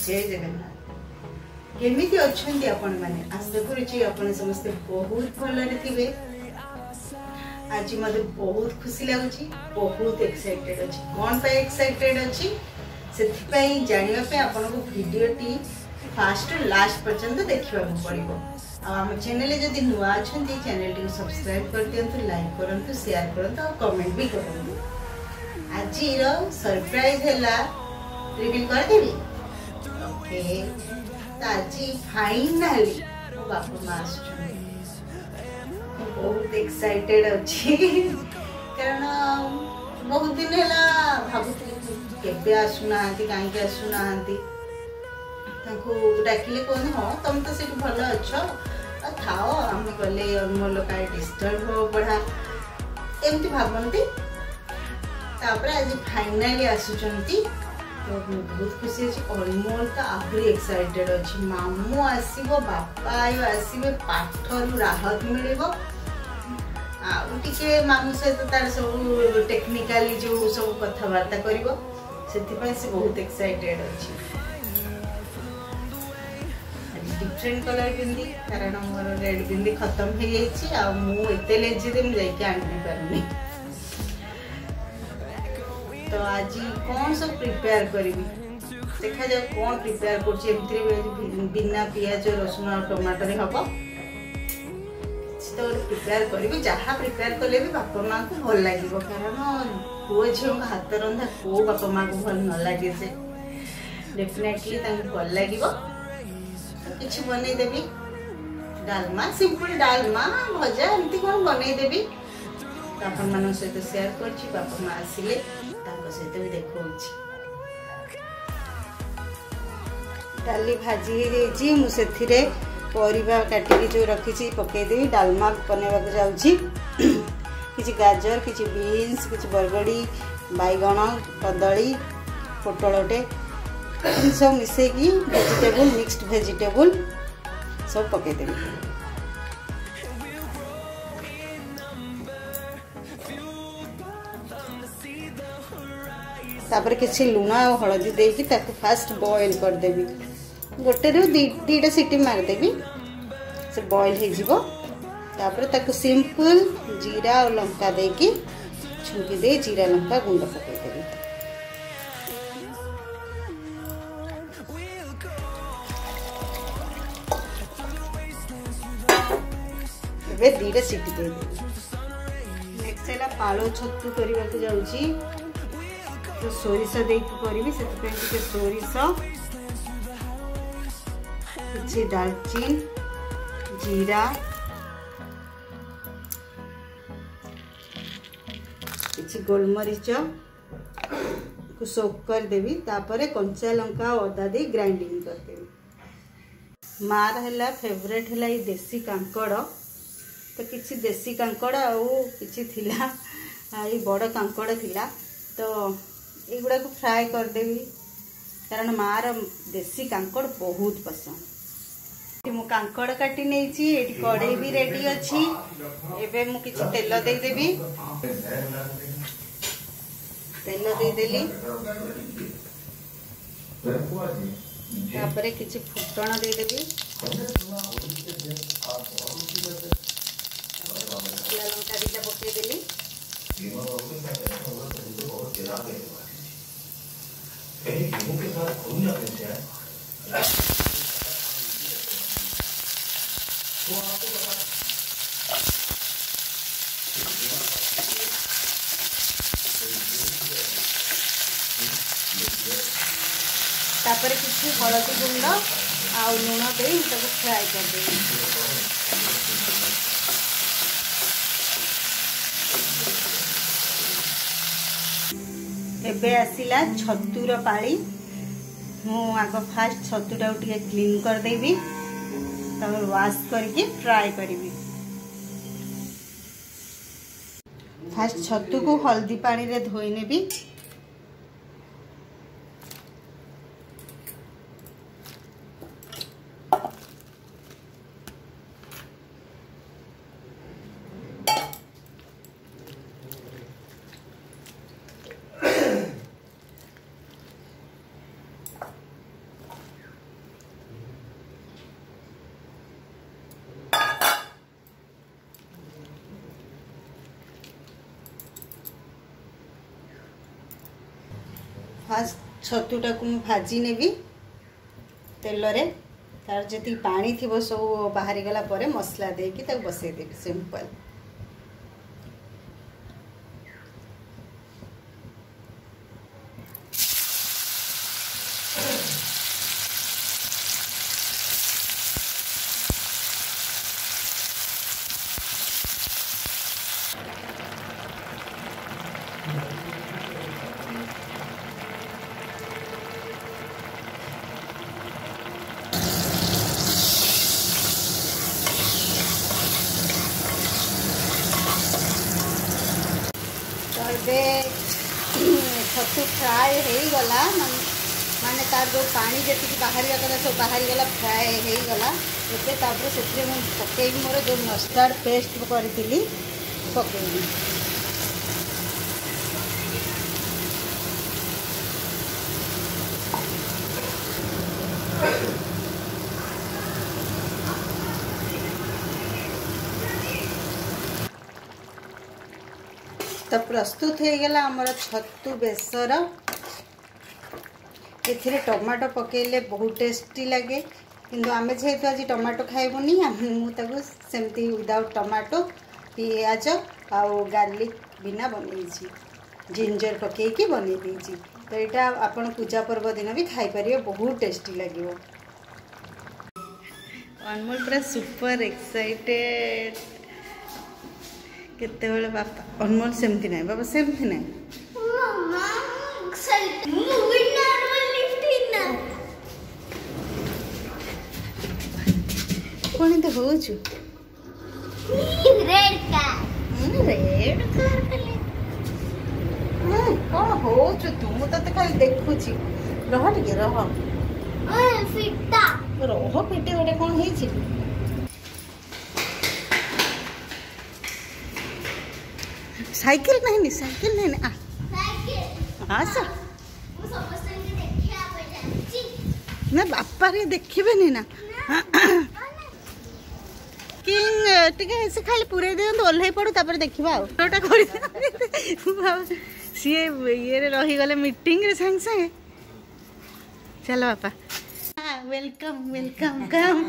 जय जगन्नाथ केमिति अच्छे आपण मैंने आशा करुच्ची आपण समस्ते बहुत भलरे थे। आज मत बहुत खुशी लगुच बहुत एक्साइटेड अच्छी कौन पे एक्साइटेड अच्छी से जानापी आपन को भिडटी फास्ट लास्ट पर्यंत देखा पड़ो। आम चैनल जदि नुआ अच्छा चैनल टी सब्सक्राइब कर दिंतु लाइक करूँ शेयर करूँ और कमेंट भी करूँ। आज सरप्राइज है रिवील करदेवी ओके। तो आज फाइनाली मो बापा माँ बहुत एक्साइटेड अच्छी कारण बहुत दिन है भावुली केबे आसुना कहीं आसुना डाकिले कहते हाँ तुम तो सीट भल अच्छ थाओ आम गले अनमोल कहीं डिस्टर्ब हो पढ़ा एमती भावती। आज फाइनाली आसुचंती तो बहुत खुशी अच्छी। अनमोल तो आहरी एक्साइटेड अच्छी मामू आसो बापा आसवे पाठर राहत मिल टे मामू सहित तार सब टेक्निकाली जो सब कथबार्ता कर से बहुत एक्साइटेड अच्छी। डिफरेंट कलर पिंधि कारण मोर रेड पिंधि खत्म हो मुझे लेजी मुझे आनी पारनी। तो आज कौन सब प्रिपेयर करी देखा जाए कौन प्रिपेयर कर बिना पियाज रसुण और टमाटर हम तो प्रिपेयर करी जहाँ प्रिपेयर कले भी बापा माँ को भल लगे कारण पुओ झील हाथ रंधा को बापा माँ को भल न लगे से डेफिनेटली भल लगे। किसी बनईदेवी डालमा सिंपल डालमा भजा एमती कौन बनईदेवी आपण मान सहित शेयर कर बापा माँ आसिले सहित भी देखा डाली भाजी मुझे परिवा काटिकी जो रखी पकईदेवी डालमा बनवा जाऊँगी। किसी गाजर किसी बीन्स किसी बरगड़ी बैगण कदली पोटलटे सब मिसेकी वेजिटेबल मिक्स्ड वेजिटेबल सब पकईदेवी। तापर किसी लुण और हलदी देकी ताको फास्ट बॉईल कर देबी गोटे रू दीटा सीटी मारदेवी से बॉईल हो तापर ताको सिंपल जीरा और लंका देकी छुंकी दे जीरा लंका गुंड पकईदेवी। एबे दीटा सीटी दे देबी। नेक्स्ट है पालो छतु करबा को जाउची तो सोरिष देकी करी से सोरिष किसी दालचीन जीरा किसी गोलमरीच को सोक कर देवी तापरे कंचा लंका और अदा दे ग्राइंडिंग कर देवी। मार है फेवरेट है ये देसी कांकड़ तो किसी देसी कांकड़ आउ किसी थिला ये बड़ कांकड़ थिला तो युवा को फ्राए करदेवी कारण मार देसी कांकड़ बहुत पसंद। मु कांकड़ काटी नहीं कड़े भी रेडी अच्छी एबे मु किछि तेल दे देबी तेल दे देली तापरे किछि फुटण दे देबी लंका दिटा पके देली तापर किसी हलदी गुंड आ लुण दे फ्राए कर दे। एबे आसिला छतुर पाली मु आग फास्ट छतुटा क्लीन कर देबी तब वाश करके फ्राए करी। फास्ट छतु को हल्दी पानी रे धोई नेबी फास्ट छतुटा को भाजी नेबी तेल रे तार जी पानी थी सब बाहरी गला पर मसला देकी बसई देवी सिंपल। छतु फ्राए हो गला माने तार जो पानी जी बाहर गला सब बाहरी गला फ्राए हो गला एबे तापर से पकईबी मोर जो मस्टार्ड पेस्ट करी पकईबी। तो प्रस्तुत हो गला आमर छतु बेसर। ए टमाटो पकेले बहुत टेस्टी लगे किंतु आमे जेहेतु आज टमाटो खाइबुनी मुझे विदाउट टमाटो पियाज आउ गार्लिक बिना बनई जिंजर पकईकी बनई देछि। तो यहाँ आपन पूजा पर्व दिन भी खाई पारे बहुत टेस्टी लगे। अनमोल पूरा सुपर एक्साइटेड केते बेले बापा अनमोल सेमती नहीं बाबा सेमती नहीं कौन तो हो रेड कार कौन हो तू तो खाली देखुची रह टे रह रह पिटे गोटे कौन है साइकिल नहीं साइकिल नहीं हाँ सर ना बापा रे देखिए नहीं ना किंग टिके ऐसे खाली पूरे दिन ओल्हे पड़ू तापर देखिबा ओटा कर सी ये रही गले मीटिंग रे संग संग चलो बापा वेलकम वेलकम कम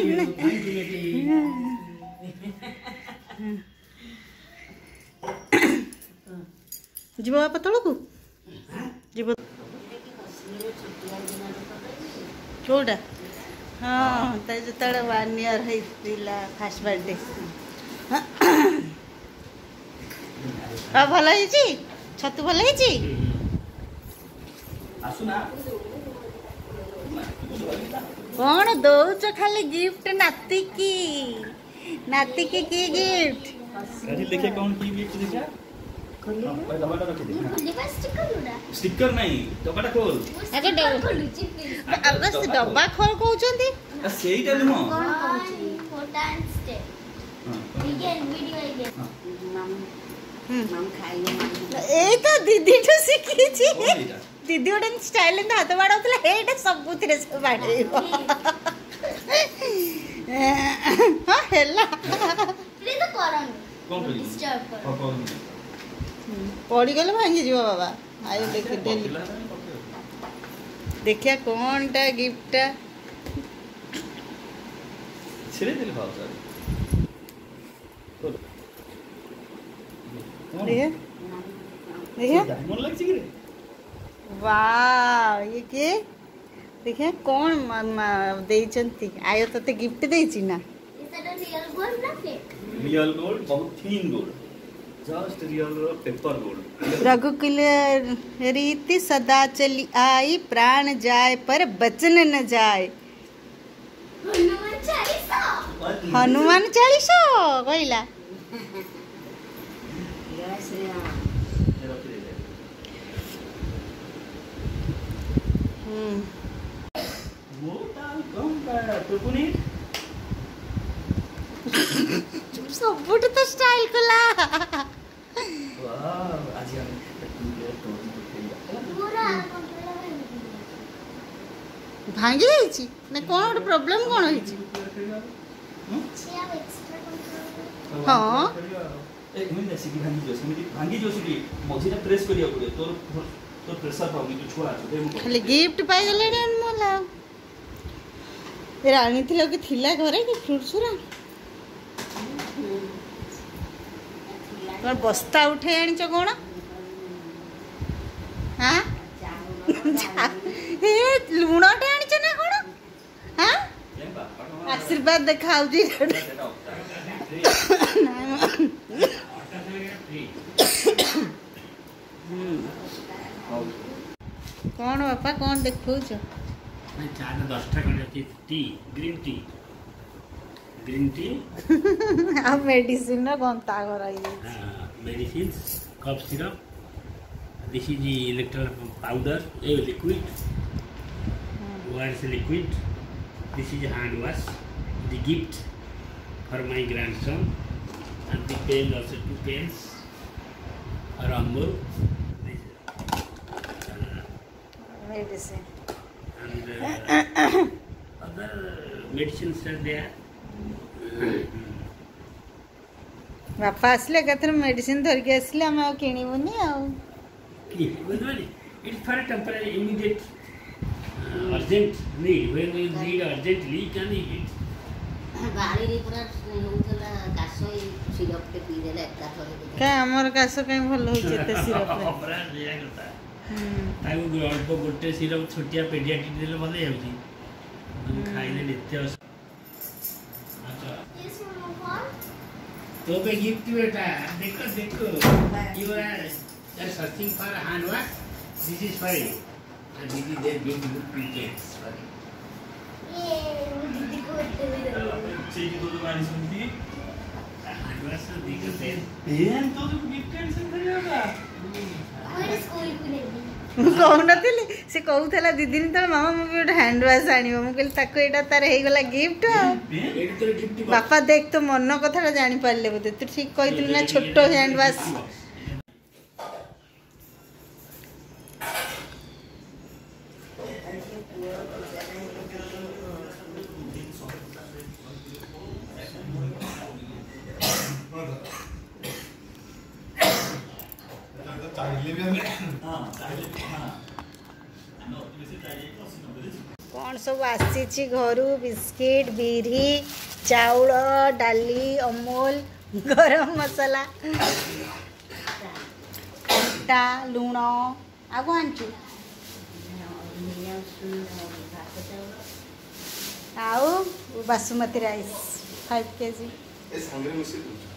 जीव बापा तल को जीव चोटा हाँ जो 1 ईयर होता फास्ट बर्थडे भल छतु भल कौन दौच खाली गिफ्ट नाती की गिफ्ट देखिए कौन की गिफ्ट देखा स्टिकर नहीं डब्बाटा खोल अरे डब्बा खोल कहउचंती सेईटा नुह ए तो दीदी ठो सीखी छी दीदी ओडन स्टाइल न हाथ बाडौतला हेटा सबुतिरे से बाडैबो हां हेला रे तो करन कौन डिस्टर्ब कर पड़ी गले भांगी जीव बाबा आयो देखि डेली देखिया कोनटा गिफ्ट छिरे दिल भाव सर देखिए देखिए मन लग छी रे वाह ये के देखिए कौन देइचंती आयो तते गिफ्ट देइची ना इस रियल गोल्ड ना फेक रियल गोल्ड बहुत thin gold just real paper gold Raghukul रीति सदा चली आई प्राण जाए पर बचन न जाए हनुमान 40 कहला सबुठ तो स्टाइल कला भांगी जाइछि ना कोन प्रॉब्लम कोन होइछि हां एक मिनट से भांगी जो सिटी मझीरा प्रेस करिया पड़े तोर तो प्रेशर पाउनी तो छुआ दे मु खाली गिफ्ट पाई गले अनमोल राणी थिलो कि थिला घरे कि फ्रूट्स रा तोर बस्ता उठे आनी छ कोन हां ए लुणटे आनी छ ना कोन हां आशीर्वाद देखाऊ जी कौन बापा कौन देखो चार 10टा खंडे टी ग्रीन टी आ मेडिसिन ना कौन ता घर आई medicine cough syrup this is Electral powder a liquid what is liquid this is hand wash the gift for my grandson and the pen also 2 pens for Amul medicine and other medicines are there. बापा आसले कथर medicine धरके आसले हम किणबुनि It's for a temporary, immediate, urgent need. When you need urgently, you can eat it. बाड़ी रे पूरा होतला कासो syrup के पी देला एकटा थोड़े का हमर कासो कहीं भल होई जेते सिरप रे अपरा दिया करता ताको अल्प गोटे सिरप छोटिया पेडियाट्रिक देले भले जाउची हम खाइले नित्य अच्छा दिस वन तो पे गिफ्ट बेटा देखो you are searching for hand wash. This is for you and this is their beautiful prints for you. ये दीदी को दे चेक तो गाड़ी सुनती hand wash तो दिखते पेन तो गिफ्ट कैंसिल करियागा और स्कूल को नहीं कहू नथिली से कहूला दी दिन तले मामा मु गोटे हैंड वाश आनिबो मु कहली ताको एटा तार हे गला गिफ्ट एडी तो गिफ्ट बापा देख तो मन कथाटा जानि पारले बोते तू ठीक कहितली ना छोटो हैंड वाश कौन सब आसी घर बिस्किट बिरी चाउल डाली अमूल गरम मसला खट्टा लुण आगो आंचु आउ बासुमती राइस 5 kg